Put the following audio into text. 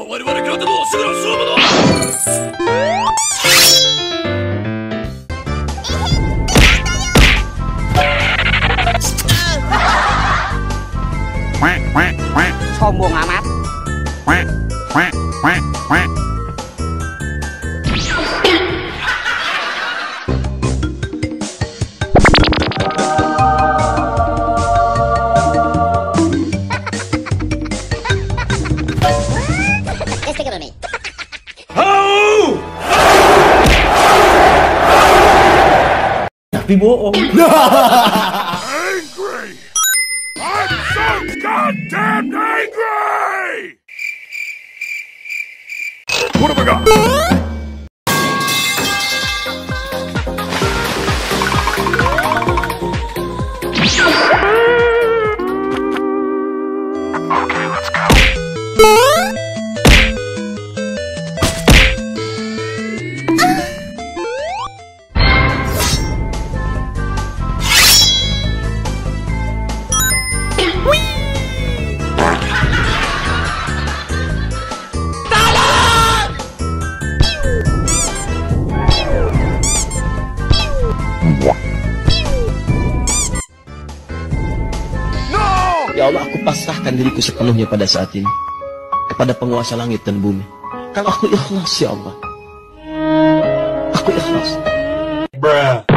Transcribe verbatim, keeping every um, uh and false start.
Sombong amat. Just think about me. Oh! Tapi bohong. Angry! I'm so goddamn angry! What have I got? Okay, let's go. Ya Allah, aku pasrahkan diriku sepenuhnya pada saat ini kepada penguasa langit dan bumi. Kalau aku ikhlas, ya Allah, aku ikhlas. Bruh.